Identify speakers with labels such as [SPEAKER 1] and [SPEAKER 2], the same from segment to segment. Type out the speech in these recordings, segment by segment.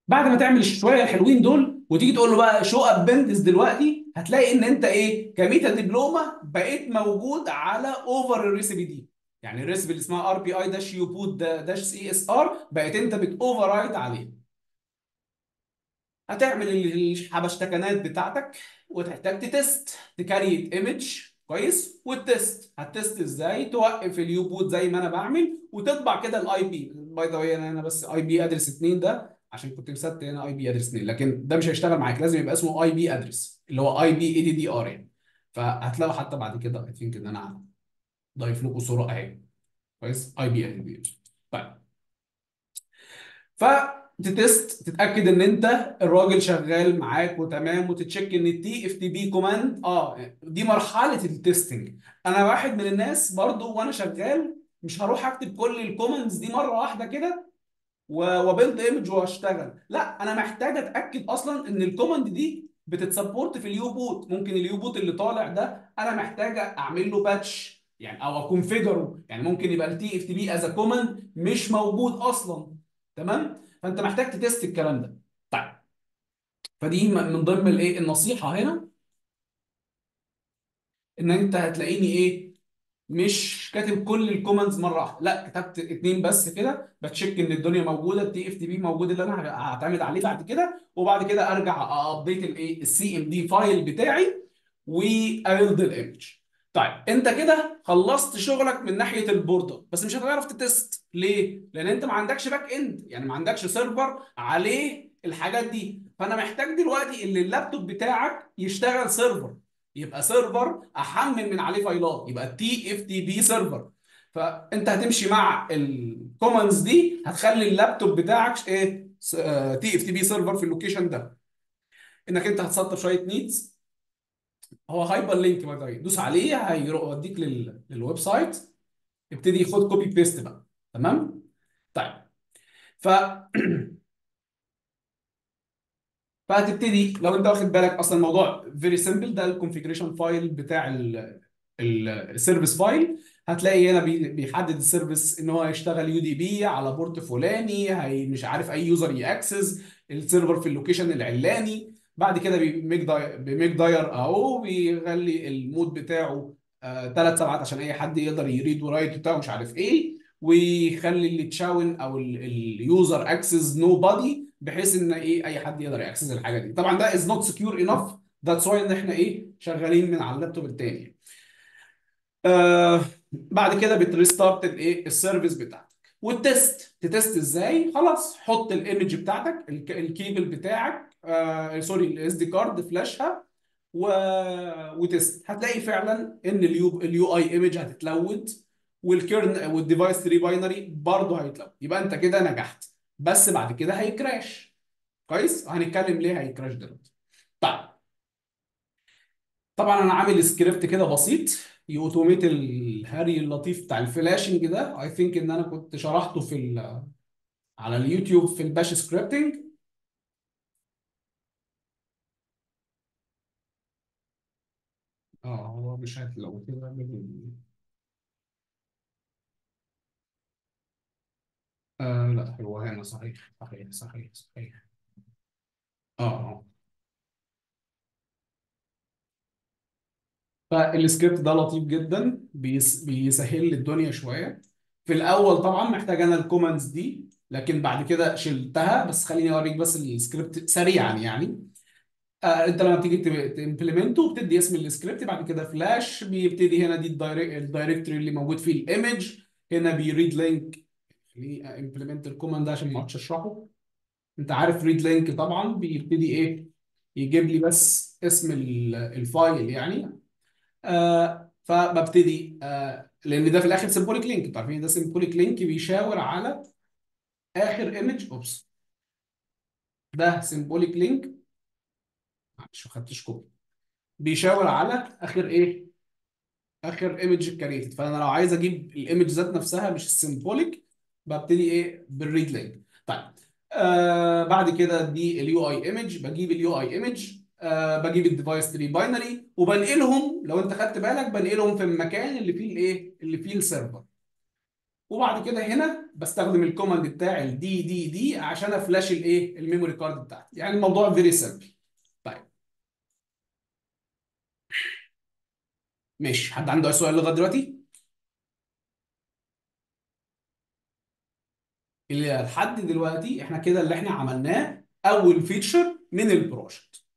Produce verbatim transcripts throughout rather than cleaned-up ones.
[SPEAKER 1] بعد ما تعمل الشويه الحلوين دول وتيجي تقول له بقى شو ابندز دلوقتي، هتلاقي ان انت ايه كميتا دبلومه بقيت موجود على اوفر الريسيبي دي. يعني الريسيبي اللي اسمها ار بي اي داش يو بوت داش سي اس ار بقيت انت بتوفر رايت عليه. هتعمل الحبشتكنات بتاعتك وتحتاج تتست تكريت ايمج كويس. والتست هتست ازاي؟ توقف اليو بوت زي ما انا بعمل وتطبع كده الاي بي. باي ذا واي انا أنا بس اي بي ادرس اتنين ده عشان كنت مسات هنا اي بي ادرس اتنين، لكن ده مش هيشتغل معاك، لازم يبقى اسمه اي بي ادرس اللي هو اي بي اي دي دي ار يعني. فهتلاقوا حتى بعد كده اي ثينك ان انا ضايف لكم صوره اهي كويس اي بي اي دي. طيب، فتتست تتاكد ان انت الراجل شغال معاك وتمام، وتتشيك ان التي اف تي بي كوماند اه دي مرحله التستنج. انا واحد من الناس برضو وانا شغال مش هروح اكتب كل الكوماندز دي مره واحده كده وبيلد ايمج واشتغل. لا، انا محتاج اتاكد اصلا ان الكوماند دي بتتسبورت في اليو بوت. ممكن اليو بوت اللي طالع ده انا محتاج اعمل له باتش يعني او اكونفيجره، يعني ممكن يبقى التي اف تي بي از كوماند مش موجود اصلا. تمام، فانت محتاج تتست الكلام ده. طيب، فدي م- من ضمن الايه النصيحه هنا، ان انت هتلاقيني ايه مش كاتب كل الكوماندز مره واحده، لا كتبت اتنين بس كده بتشيك ان الدنيا موجوده، التي اف تي بي موجود اللي انا هعتمد عليه بعد كده، وبعد كده ارجع ابديت الايه السي ام دي فايل بتاعي وابيلد الايمج. طيب انت كده خلصت شغلك من ناحيه البوردر، بس مش هتعرف تتست ليه؟ لان انت ما عندكش باك اند، يعني ما عندكش سيرفر عليه الحاجات دي. فانا محتاج دلوقتي ان اللابتوب بتاعك يشتغل سيرفر، يبقى سيرفر احمل من عليه فايلات، يبقى تي اف تي بي سيرفر. فانت هتمشي مع الكوماندز دي هتخلي اللابتوب بتاعك ايه تي اف تي بي سيرفر في اللوكيشن ده. انك انت هتسطب شويه نيدز. هو هايبر لينك باي ذا واي، دوس عليه هيوديك لل... للويب سايت. ابتدي خد كوبي بيست بقى. تمام. طيب، ف فهتبتدي لو انت واخد بالك اصلا الموضوع فيري سيمبل. ده الكونفيجريشن فايل بتاع السيرفيس فايل. هتلاقي هنا بي- بيحدد السيرفيس ان هو هيشتغل يو دي بي على بورت فلاني، هي مش عارف اي يوزر ياكسس السيرفر في اللوكيشن العلاني. بعد كده بيميك داير بيميك داير اهو بيخلي المود بتاعه ثلاث سبعات عشان اي حد يقدر يريد ورايت بتاعه مش عارف ايه، ويخلي اللي تشاون او اليوزر اكسس نو بادي بحيث ان ايه اي حد يقدر ياكسس الحاجه دي. طبعا ده از نوت سكيور انف، ذاتس واي ان احنا ايه شغالين من على اللابتوب التاني. آه بعد كده بتريستارت الايه السيرفيس بتاعتك والتست. تتست ازاي؟ خلاص حط الايمج بتاعتك الك- الكيبل بتاعك آه سوري الاس دي كارد فلاشها و... وتست. هتلاقي فعلا ان اليو اليو اي ايمج هتتلود والكيرن والديفايس تري باينري برضه هيتلود. يبقى انت كده نجحت، بس بعد كده هيكراش. كويس، هنتكلم ليه هيكراش دلوقتي. طيب، طبعا انا عامل سكريبت كده بسيط يوتوميت الهري اللطيف بتاع الفلاشنج ده. اي ثينك ان انا كنت شرحته في ال- على اليوتيوب في الباش سكريبتنج. اه هو مش هتلاقوا كده من- آه لا هو هنا صحيح صحيح صحيح صحيح. اه اه فالسكريبت ده لطيف جدا، بيس بيسهل لي الدنيا شويه. في الاول طبعا محتاج انا الكوماندز دي، لكن بعد كده شلتها. بس خليني اوريك بس السكريبت سريعا يعني. آه انت لما بتيجي تمبلمنته بتدي اسم السكريبت، بعد كده فلاش بيبتدي هنا دي الدايركت الدايركتوري اللي موجود فيه الايمج. هنا بيريد لينك. خليني امبلمنت الكوماند ده عشان ما اقعدش اشرحه. انت عارف ريد لينك طبعا بيبتدي ايه يجيب لي بس اسم ال- الفايل يعني. آه فببتدي آه لان ده في الاخر سيمبوليك لينك. انتوا عارفين ده سيمبوليك لينك بيشاور على اخر ايمج. اوبس، ده سيمبوليك لينك مش ما خدتش كوبي، بيشاور على اخر ايه اخر ايمج كريتد. فانا لو عايز اجيب الايمج ذات نفسها مش السيمبوليك ببتدي ايه بالريد لينك. طيب، آه بعد كده دي اليو اي ايمج، بجيب اليو اي ايمج آه بجيب الديفايس تري باينري وبنقلهم. لو انت خدت بالك بنقلهم في المكان اللي فيه الايه اللي فيه السيرفر. وبعد كده هنا بستخدم الكوماند بتاع الدي دي دي عشان افلاش الايه الميموري كارد بتاعتي. يعني الموضوع فيري سيمبل. طيب ماشي، حد عنده اي سؤال لغايه دلوقتي؟ اللي لحد دلوقتي احنا كده اللي احنا عملناه اول فيتشر من البروجكت،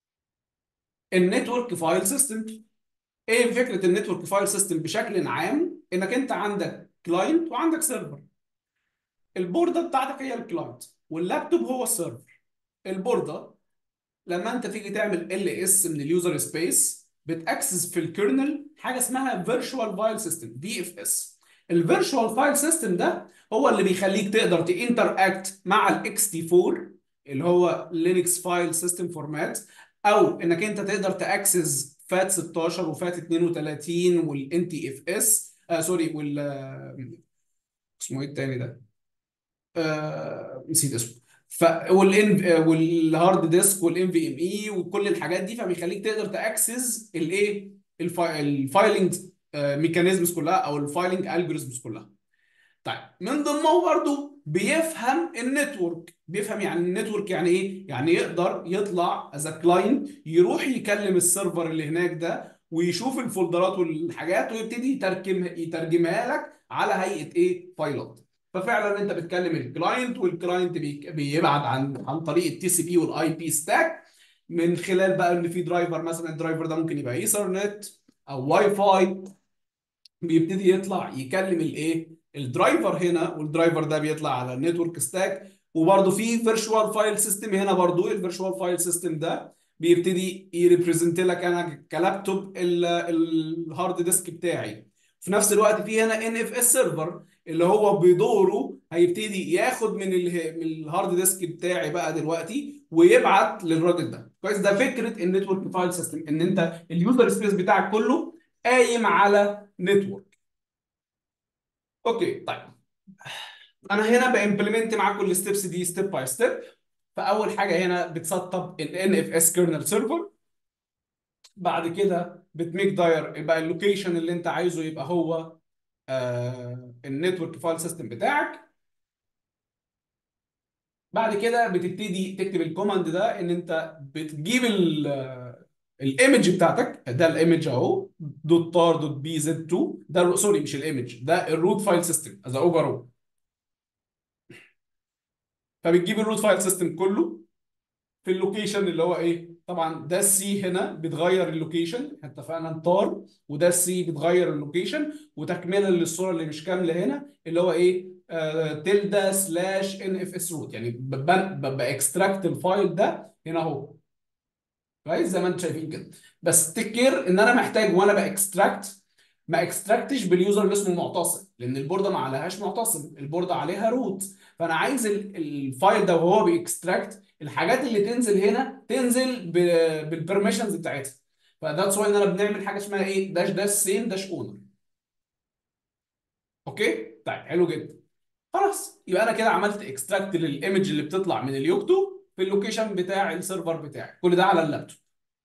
[SPEAKER 1] النتورك فايل سيستم. ايه فكره النتورك فايل سيستم بشكل عام؟ انك انت عندك كلاينت وعندك سيرفر. البورده بتاعتك هي الكلاينت واللابتوب هو السيرفر. البورده لما انت تيجي تعمل ال اس من اليوزر سبيس بتاكسس في الكيرنل حاجه اسمها فيرتشوال فايل سيستم في اف اس. الفيرتشوال فايل سيستم ده هو اللي بيخليك تقدر تانتر اكت مع الاكس تي فور اللي هو لينكس فايل سيستم فورمات، او انك انت تقدر تاكسس فات ستاشر وفات اتنين وتلاتين والان تي اف اس آه سوري وال آه، اسمه ايه التاني ده؟ آه نسيت اسمه. ف والان والهارد ديسك والان في ام اي وكل الحاجات دي، فبيخليك تقدر تاكسس الايه الفا- الفايلنج ميكانيزمز كلها او الفايلنج الجوريزمز كلها. طيب من ضمنهم برضه بيفهم النتورك. بيفهم يعني النتورك يعني ايه؟ يعني يقدر يطلع از كلاينت يروح يكلم السيرفر اللي هناك ده ويشوف الفولدرات والحاجات ويبتدي يترجم يترجمها لك على هيئة ايه؟ فايلات. ففعلا انت بتكلم الكلاينت والكلاينت بي- بيبعت عن عن طريق التي سي بي والاي بي ستاك، من خلال بقى ان في درايفر مثلا، الدرايفر ده ممكن يبقى ايثرنت او واي فاي. بيبتدي يطلع يكلم الايه الدرايفر هنا، والدرايفر ده بيطلع على النتورك ستاك. وبرده في فيرتشوال فايل سيستم هنا، برده الفيرتشوال فايل سيستم ده بيبتدي يريبريزنت لك انا كلابتوب ال- الهارد ديسك بتاعي. في نفس الوقت في هنا ان اف اس سيرفر اللي هو بدوره هيبتدي ياخد من ال من الهارد ديسك بتاعي بقى دلوقتي ويبعت للراجل ده. كويس، ده فكره النتورك فايل سيستم، ان انت اليوزر سبيس بتاعك كله قايم على نتورك. اوكي طيب، انا هنا بامبلمنت معاكم الستبس دي ستيب باي ستيب. فاول حاجه هنا بتسطب ال ان اف اس كيرنل سيرفر. بعد كده بتميك داير يبقى اللوكيشن اللي انت عايزه يبقى هو آه النتورك فايل سيستم بتاعك. بعد كده بتبتدي تكتب الكوماند ده، ان انت بتجيب الايمج بتاعتك. ده الايمج اهو، دوت تار دوت بي زد اتنين. ده سوري مش الايمج، ده الروت فايل سيستم از اوفر. فبتجيب الروت فايل سيستم كله في اللوكيشن اللي هو ايه. طبعا ده السي هنا بتغير اللوكيشن، احنا اتفقنا انتار، وده السي بتغير اللوكيشن. وتكمله للصوره اللي مش كامله هنا اللي هو ايه آه تلدا سلاش ان اف اس روت، يعني باكستراكت الفايل ده هنا اهو. كويس زي ما انتم شايفين كده. بس تكير ان انا محتاج وانا باكستراكت ما اكستراكتش باليوزر اللي اسمه معتصم، لان البورده ما عليهاش معتصم، البورده عليها روت. فانا عايز ال- الفايل ده وهو بيكستراكت الحاجات اللي تنزل هنا تنزل بالبرميشنز بتاعتها. فذاتس واي ان انا بنعمل حاجه اسمها ايه داش داش سيم داش اونر. اوكي طيب حلو جدا. خلاص يبقى انا كده عملت اكستراكت للايمج اللي بتطلع من اليوكتو في اللوكيشن بتاع السيرفر بتاعي، كل ده على اللابتوب.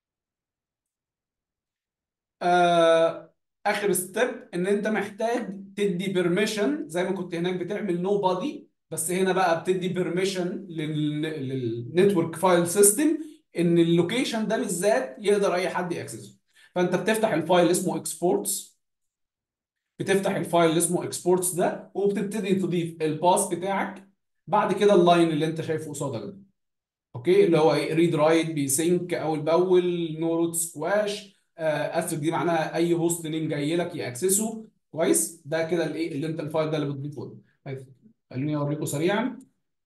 [SPEAKER 1] آه اخر ستيب ان انت محتاج تدي بيرميشن زي ما كنت هناك بتعمل نو بادي، بس هنا بقى بتدي بيرميشن للنتورك فايل سيستم ان اللوكيشن ده بالذات يقدر اي حد ياكسسه. فانت بتفتح الفايل اسمه اكسبورتس، بتفتح الفايل اللي اسمه اكسبورتس ده وبتبتدي تضيف الباس بتاعك. بعد كده اللاين اللي انت شايفه قصادك ده، اوكي، اللي هو ايه ريد رايت بيسync اول باول، نو روت سكواش. اسف دي معناها اي هوست نيم جاي لك ياكسسه. كويس، ده كده الايه اللي انت الفايل ده اللي بتضيفه له. طيب، خليني اوريكم سريعا.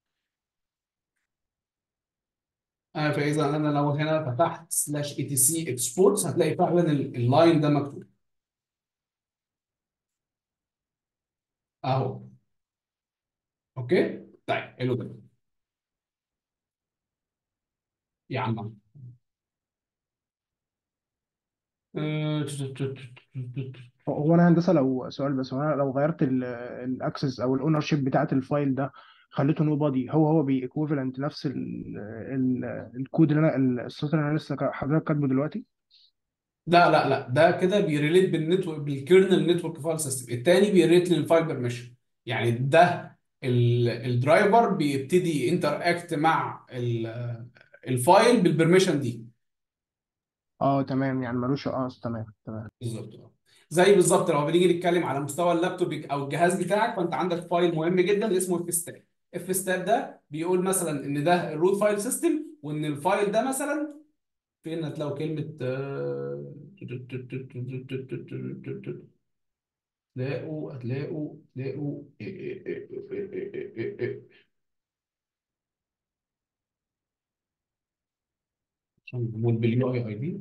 [SPEAKER 1] آه فاذا انا لو هنا فتحت سلاش اي تي سي اكسبورتس هتلاقي فعلا ال- اللاين ده مكتوب اهو. اوكي طيب حلو جدا يا عم. آه،
[SPEAKER 2] هو انا هندسه، لو سؤال بس، هو انا لو غيرت الاكسس او الاونر شيب بتاعت الفايل ده، خليته نو بادي، هو هو بيكوفالنت نفس ال ال الكود اللي انا السطر اللي انا لسه حضرتك كاتبه دلوقتي؟
[SPEAKER 1] لا لا لا، ده كده بيريليت بالنتورك بالكيرنل نتورك فايل سيستم، التاني بيريليت للفايل بيرميشن. يعني ده ال- الدرايفر بيبتدي انتر اكت مع ال- الفايل بالبرميشن دي.
[SPEAKER 2] اه تمام، يعني ملوش اه تمام تمام.
[SPEAKER 1] بالظبط اه. زي بالظبط لو بنيجي نتكلم على مستوى اللابتوب او الجهاز بتاعك، فانت عندك فايل مهم جدا اسمه اف ستاب. اف ستاب ده بيقول مثلا ان ده الروت فايل سيستم، وان الفايل ده مثلا فين هتلاقوا كلمه آه، تلاقوا هتلاقوا تلاقوا إيه إيه إيه إيه إيه إيه إيه إيه. عشان معمول باليو اي اي دي.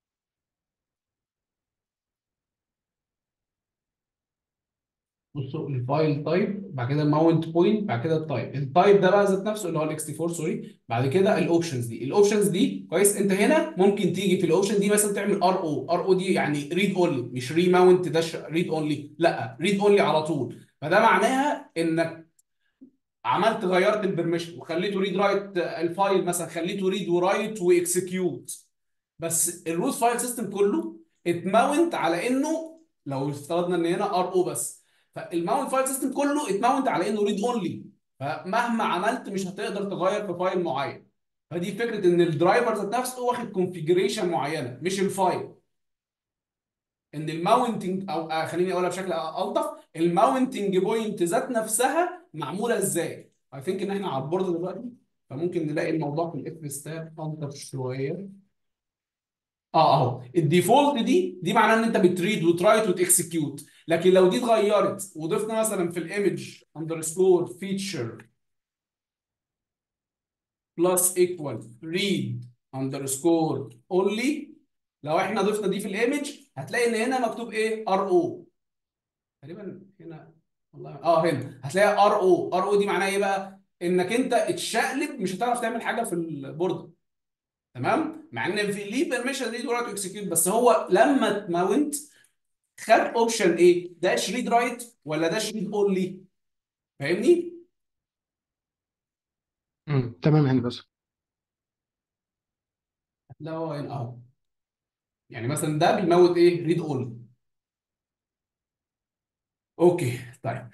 [SPEAKER 1] بصوا الفايل تايب، بعد كده الماونت بوينت، بعد كده التايب. التايب ده بقى ذات نفسه اللي هو الاكس تي اربعة سوري. بعد كده الاوبشنز دي، الاوبشنز دي كويس. انت هنا ممكن تيجي في الاوبشن دي مثلا تعمل ار او. ار او دي يعني ريد اونلي، مش ري ماونت داش ريد اونلي، لا ريد اونلي على طول. فده معناها انك عملت غيرت البرميشن وخليته ريد رايت الفايل، مثلا خليته ريد ورايت واكسكيوت. بس الروت فايل سيستم كله اتماونت على انه، لو افترضنا ان هنا ار او بس، فالماونت فايل سيستم كله اتماونت على انه ريد اونلي. فمهما عملت مش هتقدر تغير في فايل معين. فدي فكره ان الدرايفر ذات نفسه واخد كونفيجريشن معينه مش الفايل. ان الماونتنج او آه خليني اقولها بشكل الطف، الماونتنج بوينت ذات نفسها معموله ازاي. اي ثينك ان احنا على البورد دلوقتي، فممكن نلاقي الموضوع في الاف ستاب الطف شويه. اه اهو الديفولت دي دي معناها ان انت بتريد وترايت وتكسكيوت. لكن لو دي اتغيرت وضفنا مثلا في الايمج اندرسكور فيتشر بلس ايكوال ريد اندرسكور اونلي، لو احنا ضفنا دي في الايمج هتلاقي ان هنا مكتوب ايه ار او تقريبا هنا. والله اه هنا هتلاقي ار او. ار او دي معناها ايه بقى؟ انك انت اتشقلب مش هتعرف تعمل حاجه في البورده. تمام، مع ان في ليه بيرميشن ريد ورايت اكسكيوت، بس هو لما تماونت خد اوبشن ايه؟ داش ريد رايت ولا داش ريد اونلي؟ فاهمني؟
[SPEAKER 2] امم تمام هندسه.
[SPEAKER 1] لا هو هنا اهو. يعني مثلا ده بيموت ايه؟ ريد اونلي. اوكي طيب.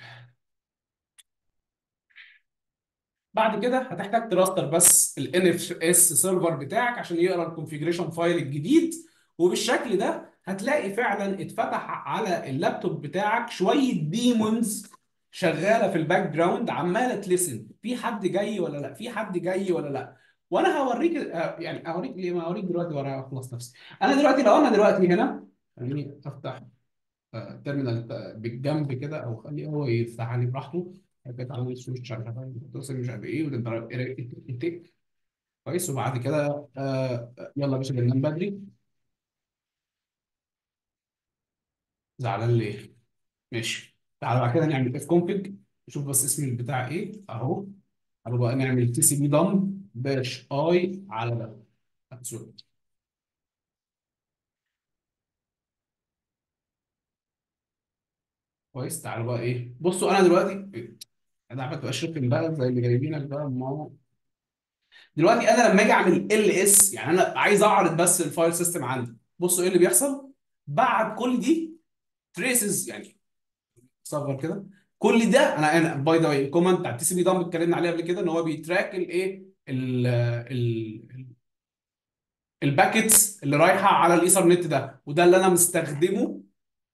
[SPEAKER 1] بعد كده هتحتاج تراستر بس ال ان اف اس سيرفر بتاعك عشان يقرا الكونفيجريشن فايل الجديد. وبالشكل ده هتلاقي فعلا اتفتح على اللابتوب بتاعك شويه ديمونز شغاله في الباك جراوند عماله تلسن في حد جاي ولا لا، في حد جاي ولا لا. وانا هوريك آه، يعني اوريك ليه، ما اوريك دلوقتي ولا اخلص نفسي. انا دلوقتي لو انا دلوقتي هنا، خليني افتح تيرمينال بالجنب كده، او خليه هو يفتح لي براحته. كانت عامل سويتش على توصل مش عارف ايه، وده تك كويس. وبعد كده آه يلا يا باشا بننام بدري. زعلان ليه؟ ماشي، تعالى بعد كده نعمل اف كونفج. نشوف بس اسم البتاع ايه اهو. تعالوا بقى نعمل تي سي بي دم باش اي على ده. سوري. كويس، تعالوا بقى ايه، بصوا انا دلوقتي انا عملت اشرف بقى زي اللي جايبينك بقى ماما. دلوقتي انا لما اجي اعمل ال اس، يعني انا عايز اعرض بس الفايل سيستم عندي. بصوا ايه اللي بيحصل بعد كل دي تريسز يعني. صغر كده. كل ده انا انا باي ذا واي الكوماند بتاع التي سي بي ده اتكلمنا عليه قبل كده، ان هو بيتراك الايه ال- ال- الباكيتس اللي رايحه على الايثرنت ده، وده اللي انا مستخدمه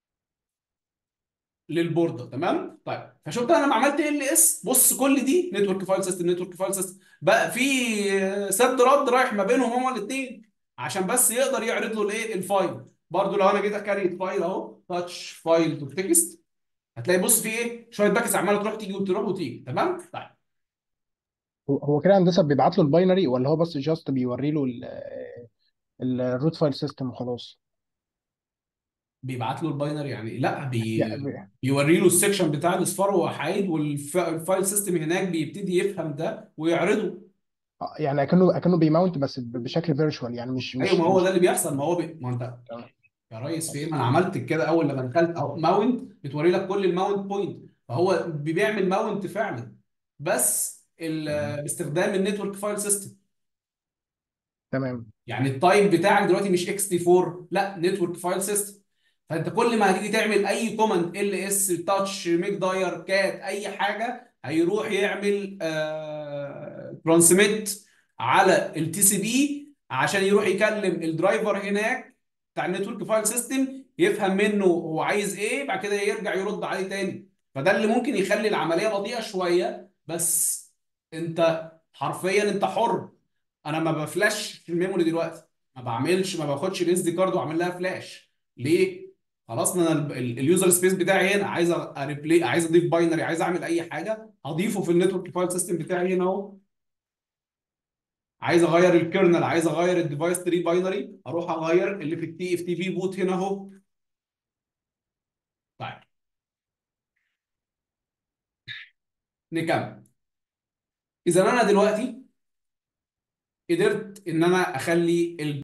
[SPEAKER 1] للبورده. تمام طيب، فشفت انا لما عملت ال اس، بص كل دي نتورك فايل سيستم نتورك فايل سيستم بقى في سد رد رايح ما بينهم هما الاثنين، عشان بس يقدر يعرض له الايه الفايل. برضو لو انا جيت اكريت فايل اهو تاتش فايل تو تكست، هتلاقي بص في ايه شويه باكيتس عماله تروح تيجي وتروح وتيجي. تمام طيب.
[SPEAKER 2] هو هو كده هندسه بيبعت له الباينري، ولا هو بس جاست بيوري له الروت فايل سيستم وخلاص؟
[SPEAKER 1] بيبعت له الباينري يعني لا بي...
[SPEAKER 2] يعني
[SPEAKER 1] بيوري له السكشن بتاع الاصفار وحايد، والفايل سيستم هناك بيبتدي يفهم ده ويعرضه.
[SPEAKER 2] يعني اكنه اكنه بيماونت بس ب- بشكل فيرتشوال، يعني مش
[SPEAKER 1] ايوه
[SPEAKER 2] مش
[SPEAKER 1] ما هو ده
[SPEAKER 2] مش
[SPEAKER 1] اللي بيحصل. ما هو بي... ما انت
[SPEAKER 2] تمام.
[SPEAKER 1] يا ريس في ايه، ما انا عملت كده اول لما دخلت او ماونت بتوري لك كل الماونت بوينت، فهو بيعمل ماونت فعلا بس ال...
[SPEAKER 2] تمام
[SPEAKER 1] باستخدام النتورك فايل سيستم.
[SPEAKER 2] تمام.
[SPEAKER 1] يعني التايب بتاعك دلوقتي مش اكس تي اربعة، لا نتورك فايل سيستم. فانت كل ما هتيجي تعمل اي كوماند ال اس تاتش ميك داير كات اي حاجه، هيروح يعمل ترانسميت على التي سي بي عشان يروح يكلم الدرايفر هناك بتاع النتورك فايل سيستم، يفهم منه هو عايز ايه، بعد كده يرجع يرد عليه تاني. فده اللي ممكن يخلي العمليه بطيئه شويه، بس انت حرفيا انت حر. انا ما بفلاش في الميموري دلوقتي، ما بعملش ما باخدش الاس دي كارد واعمل لها فلاش. ليه؟ خلاص انا اليوزر سبيس بتاعي هنا، عايز اريبلي، عايز اضيف باينري، عايز اعمل اي حاجه هضيفه في النتورك فايل سيستم بتاعي هنا اهو. عايز اغير الكيرنل، عايز اغير الديفايس تري باينري، اروح اغير اللي في التي اف تي بي بوت هنا اهو. طيب نكمل. اذا انا دلوقتي قدرت ان انا اخلي